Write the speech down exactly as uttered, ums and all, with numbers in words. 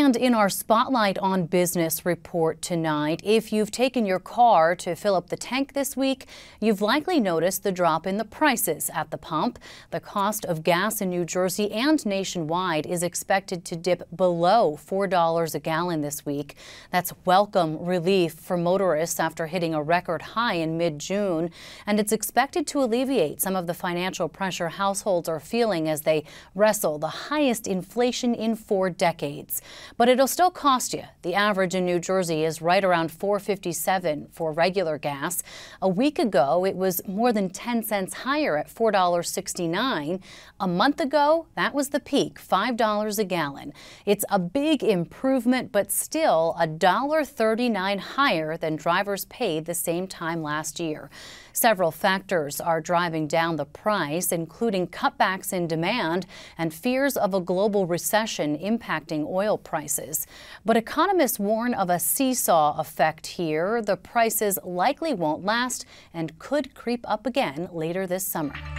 And in our Spotlight on Business report tonight, if you've taken your car to fill up the tank this week, you've likely noticed the drop in the prices at the pump. The cost of gas in New Jersey and nationwide is expected to dip below four dollars a gallon this week. That's welcome relief for motorists after hitting a record high in mid-June, and it's expected to alleviate some of the financial pressure households are feeling as they wrestle the highest inflation in four decades. But it'll still cost you. The average in New Jersey is right around four dollars and fifty-seven cents for regular gas. A week ago, it was more than ten cents higher at four dollars and sixty-nine cents. A month ago, that was the peak, five dollars a gallon. It's a big improvement, but still one dollar and thirty-nine cents higher than drivers paid the same time last year. Several factors are driving down the price, including cutbacks in demand and fears of a global recession impacting oil prices. But economists warn of a seesaw effect here. The prices likely won't last and could creep up again later this summer.